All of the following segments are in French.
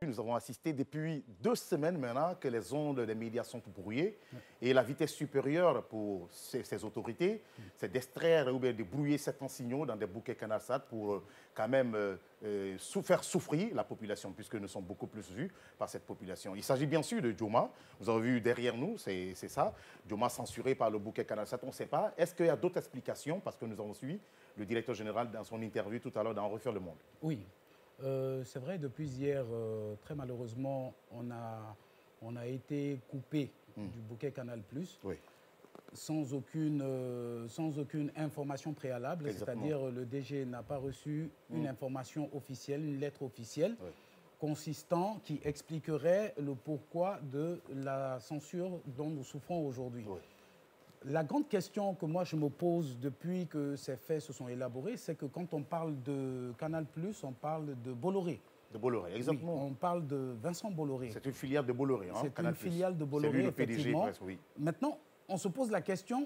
nous avons assisté depuis 2 semaines maintenant que les ondes des médias sont brouillées. Et la vitesse supérieure pour ces autorités, c'est d'extraire ou bien de brouiller certains signaux dans des bouquets CanalSat pour quand même faire souffrir la population, puisque nous sommes beaucoup plus vus par cette population. Il s'agit bien sûr de Joma. Vous avez vu derrière nous, c'est ça. Joma censuré par le bouquet CanalSat, on ne sait pas. Est-ce qu'il y a d'autres explications? Parce que nous avons suivi le directeur général dans son interview tout à l'heure dans Refaire le Monde. Oui. C'est vrai, depuis hier, très malheureusement, on a été coupé du bouquet Canal+, oui. sans aucune information préalable, c'est-à-dire le DG n'a pas reçu une information officielle, une lettre officielle, consistant, qui expliquerait le pourquoi de la censure dont nous souffrons aujourd'hui. Oui. La grande question que moi je me pose depuis que ces faits se sont élaborés, c'est que quand on parle de Canal+, on parle de Bolloré. De Bolloré, exactement. Oui, on parle de Vincent Bolloré. C'est une filiale de Bolloré. Hein, c'est une filiale de Bolloré, c'est lui le PDG, effectivement. presque, oui. Maintenant, on se pose la question,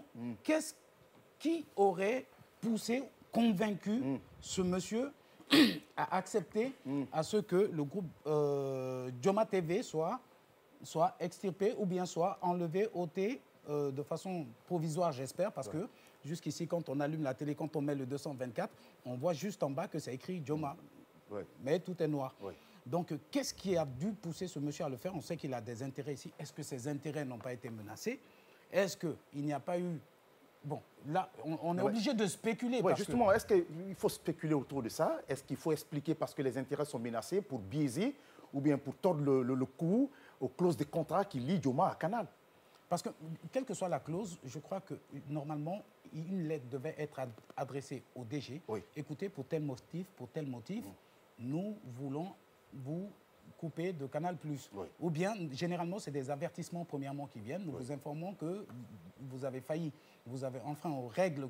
qui aurait poussé, convaincu ce monsieur à accepter à ce que le groupe Joma TV soit extirpé ou bien soit enlevé, ôté de façon provisoire, j'espère, parce que jusqu'ici, quand on allume la télé, quand on met le 224, on voit juste en bas que c'est écrit Joma. Mais tout est noir. Donc, qu'est-ce qui a dû pousser ce monsieur à le faire? On sait qu'il a des intérêts ici. Est-ce que ces intérêts n'ont pas été menacés? Est-ce qu'il n'y a pas eu... Bon, là, on est obligé de spéculer. Justement, est-ce qu'il faut spéculer autour de ça? Est-ce qu'il faut expliquer parce que les intérêts sont menacés pour biaiser ou bien pour tordre le cou aux clauses de contrat qui lient Joma à Canal? Parce que, quelle que soit la clause, je crois que, normalement, une lettre devait être adressée au DG. Écoutez, pour tel motif, nous voulons vous couper de Canal+. Ou bien, généralement, c'est des avertissements, premièrement, qui viennent. Nous vous informons que vous avez failli, vous avez enfreint aux règles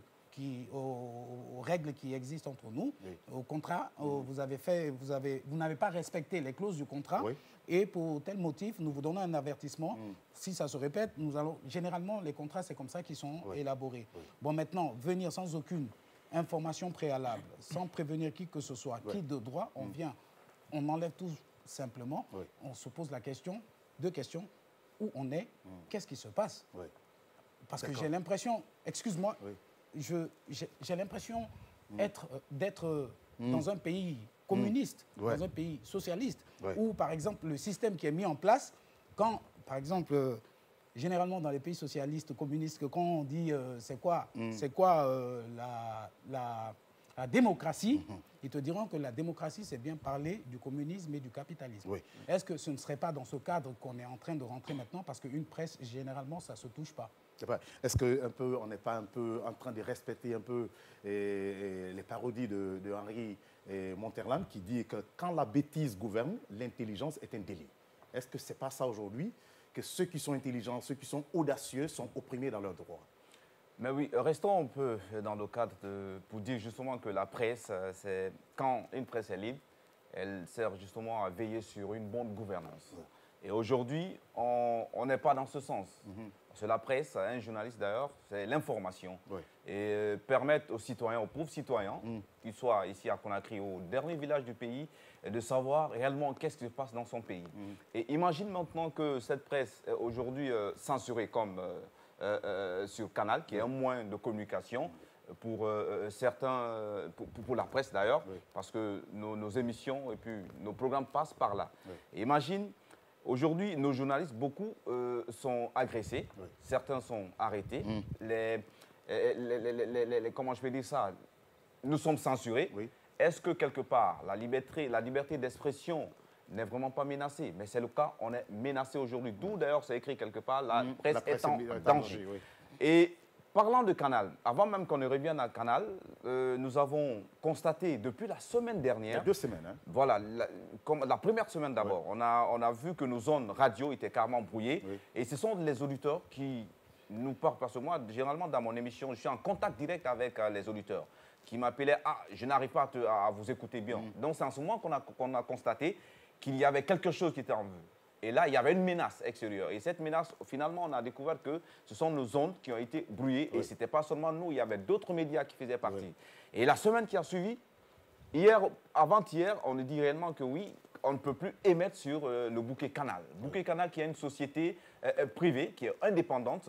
qui existent entre nous, au contrat, vous n'avez pas respecté les clauses du contrat, et pour tel motif, nous vous donnons un avertissement. Si ça se répète, généralement, les contrats, c'est comme ça qu'ils sont élaborés. Bon, maintenant, venir sans aucune information préalable, sans prévenir qui que ce soit, qui de droit, on vient, on enlève tout simplement, on se pose la question, deux questions, où on est, qu'est-ce qui se passe? Parce que j'ai l'impression, excuse-moi, j'ai l'impression d'être dans un pays communiste, dans un pays socialiste, où, par exemple, le système qui est mis en place, quand, par exemple, généralement dans les pays socialistes, communistes, quand on dit c'est quoi la démocratie, ils te diront que la démocratie, c'est bien parler du communisme et du capitalisme. Est-ce que ce ne serait pas dans ce cadre qu'on est en train de rentrer maintenant? Parce qu'une presse, généralement, ça ne se touche pas. Est-ce qu'on n'est pas un peu en train de respecter un peu les parodies de Henri Monterland qui dit que quand la bêtise gouverne, l'intelligence est un délit? Est-ce que ce n'est pas ça aujourd'hui, que ceux qui sont intelligents, ceux qui sont audacieux sont opprimés dans leurs droits? Mais oui, restons un peu dans le cadre pour dire justement que la presse, c'est quand une presse est libre, elle sert justement à veiller sur une bonne gouvernance. Et aujourd'hui, on n'est pas dans ce sens. Parce que la presse, un journaliste d'ailleurs, c'est l'information. Et permettre aux citoyens, aux pauvres citoyens, qu'ils soient ici à Conakry, au dernier village du pays, de savoir réellement qu'est-ce qui se passe dans son pays. Et imagine maintenant que cette presse est aujourd'hui censurée comme sur Canal, qui est un moyen de communication pour certains, pour la presse d'ailleurs, parce que nos émissions et puis nos programmes passent par là. Et imagine... Aujourd'hui, nos journalistes, beaucoup sont agressés, certains sont arrêtés, comment je peux dire ça, nous sommes censurés. Est-ce que quelque part, la liberté d'expression n'est vraiment pas menacée? Mais c'est le cas, on est menacé aujourd'hui. D'où d'ailleurs c'est écrit quelque part, la presse est en danger. Et parlant de Canal, avant même qu'on ne revienne à Canal, nous avons constaté depuis la semaine dernière... Il y a 2 semaines. Hein. Voilà, la première semaine d'abord, on a vu que nos zones radio étaient carrément brouillées. Et ce sont les auditeurs qui nous parlent, parce que moi, généralement, dans mon émission, je suis en contact direct avec les auditeurs qui m'appelaient « Ah, je n'arrive pas à vous écouter bien ». Donc, c'est en ce moment qu'on a constaté qu'il y avait quelque chose qui était en vue. Et là, il y avait une menace extérieure. Et cette menace, finalement, on a découvert que ce sont nos ondes qui ont été brouillées. Et ce n'était pas seulement nous, il y avait d'autres médias qui faisaient partie. Et la semaine qui a suivi, Avant-hier, on nous dit réellement que oui, on ne peut plus émettre sur le bouquet Canal. Bouquet Canal qui est une société privée, qui est indépendante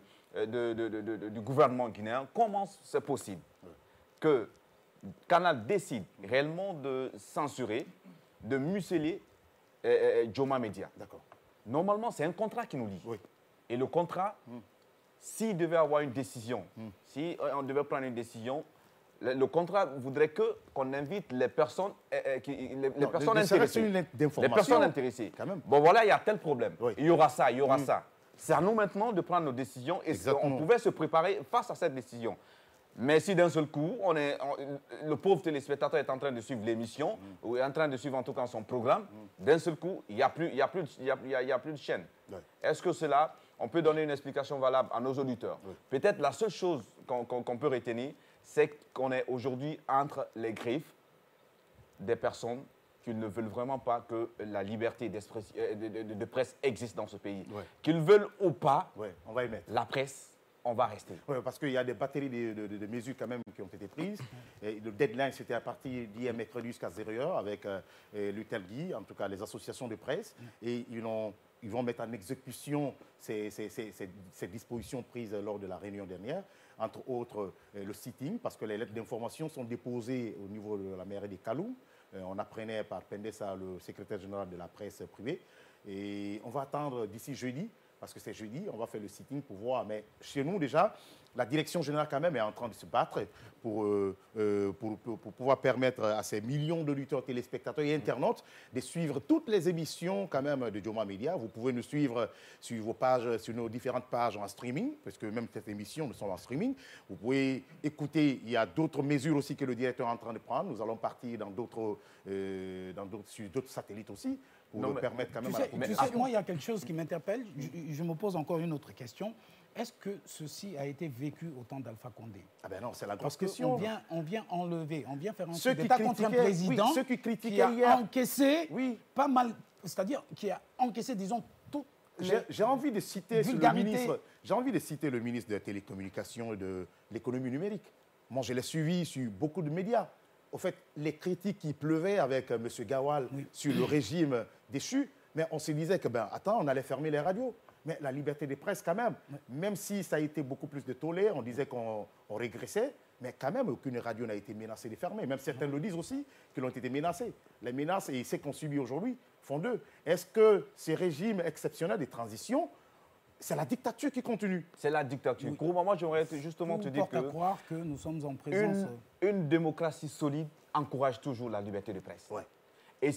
du gouvernement guinéen. Comment c'est possible que Canal décide réellement de censurer, de museler Joma Media? D'accord. Normalement, c'est un contrat qui nous lie. Oui. Et le contrat, s'il devait avoir une décision, si on devait prendre une décision, le contrat voudrait qu'on invite les personnes, les personnes intéressées. Les personnes intéressées. Quand même. Bon, voilà, il y a tel problème. Oui. Il y aura ça, il y aura ça. C'est à nous maintenant de prendre nos décisions et on pouvait se préparer face à cette décision. Mais si d'un seul coup, le pauvre téléspectateur est en train de suivre l'émission, ou est en train de suivre en tout cas son programme, d'un seul coup, il n'y a plus de chaîne. Oui. Est-ce que cela, on peut donner une explication valable à nos auditeurs? Oui. Peut-être la seule chose qu'on peut retenir, c'est qu'on est aujourd'hui entre les griffes des personnes qui ne veulent vraiment pas que la liberté de presse existe dans ce pays. Oui. Qu'ils veulent ou pas, on va y mettre. la presse, on va rester. Oui, parce qu'il y a des batteries de mesures quand même qui ont été prises. Et le deadline, c'était à partir d'hier mercredi jusqu'à 0h avec l'UTELGUI, en tout cas les associations de presse. Et ils vont mettre en exécution ces dispositions prises lors de la réunion dernière. Entre autres, le sitting, parce que les lettres d'information sont déposées au niveau de la mairie de Kaloum. On apprenait par Pendessa, le secrétaire général de la presse privée. Et on va attendre d'ici jeudi, parce que c'est jeudi, on va faire le sitting pour voir. Mais chez nous, déjà, la direction générale quand même est en train de se battre pour pouvoir permettre à ces millions d'auditeurs, téléspectateurs et internautes de suivre toutes les émissions quand même de Joma Media. Vous pouvez nous suivre sur vos pages, sur nos différentes pages en streaming, parce que même cette émission, nous sommes en streaming. Vous pouvez écouter, il y a d'autres mesures aussi que le directeur est en train de prendre. Nous allons partir sur d'autres satellites aussi, pour permettre quand même moi, il y a quelque chose qui m'interpelle. Je me pose encore une autre question. Est-ce que ceci a été vécu au temps d'Alpha Condé? Ah ben non, c'est la grosse question. On vient enlever, on vient faire un coup d'État contre un président qui a encaissé pas mal, c'est-à-dire qui a encaissé, disons, tout. J'ai envie de citer le ministre de la Télécommunications et de l'Économie numérique. Moi, je l'ai suivi sur beaucoup de médias. Au fait, les critiques qui pleuvaient avec M. Gawal sur le régime déchu, mais on se disait que, on allait fermer les radios. Mais la liberté de presse, quand même si ça a été beaucoup plus de tollé, on disait qu'on régressait, mais quand même, aucune radio n'a été menacée de fermer. Même certains le disent aussi, qu'ils ont été menacés. Les menaces et ceux qu'on subit aujourd'hui font d'eux. Est-ce que ces régimes exceptionnels de transition, c'est la dictature qui continue? C'est la dictature. Oui. Pour moi, j'aimerais justement te dire que... à croire que nous sommes en présence... Une démocratie solide encourage toujours la liberté de presse. Ouais. Et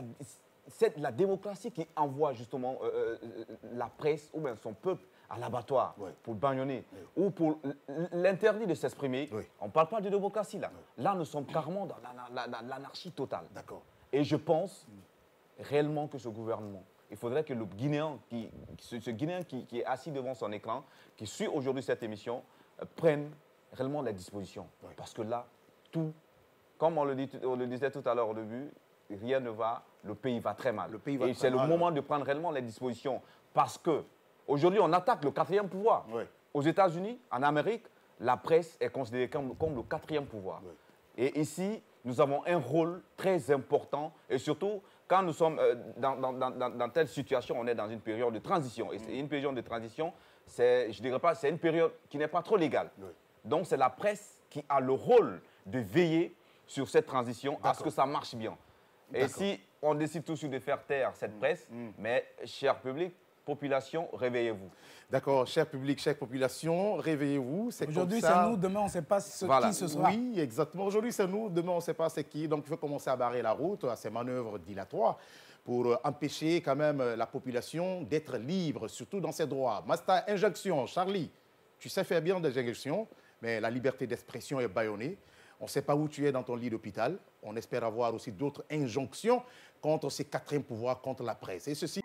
c'est la démocratie qui envoie justement la presse ou bien son peuple à l'abattoir pour bâillonner ou pour l'interdit de s'exprimer. On ne parle pas de démocratie là. Là, nous sommes carrément dans l'anarchie totale. D'accord. Et je pense réellement que ce gouvernement, il faudrait que le Guinéen, ce Guinéen qui est assis devant son écran, qui suit aujourd'hui cette émission, prenne réellement les dispositions. Parce que là, tout, comme on le disait tout à l'heure au début, rien ne va, le pays va très mal. Et c'est le moment de prendre réellement les dispositions. Parce qu'aujourd'hui, on attaque le quatrième pouvoir. Aux États-Unis, en Amérique, la presse est considérée comme le quatrième pouvoir. Et ici, nous avons un rôle très important. Et surtout, quand nous sommes dans telle situation, on est dans une période de transition. Et une période de transition, je dirais pas, c'est une période qui n'est pas trop légale. Donc, c'est la presse qui a le rôle de veiller sur cette transition à ce que ça marche bien. Et si on décide tout de suite de faire taire cette presse, mais cher public, population, réveillez-vous. D'accord, cher public, chère population, réveillez-vous. Aujourd'hui, c'est nous, demain, on ne sait pas qui ce sera. Oui, exactement. Aujourd'hui, c'est nous, demain, on ne sait pas c'est qui. Donc, il faut commencer à barrer la route à ces manœuvres dilatoires pour empêcher quand même la population d'être libre, surtout dans ses droits. Masta, injonction, Charlie, tu sais faire bien des injonctions, mais la liberté d'expression est bâillonnée. On ne sait pas où tu es dans ton lit d'hôpital. On espère avoir aussi d'autres injonctions contre ces quatrièmes pouvoirs, contre la presse. Et ceci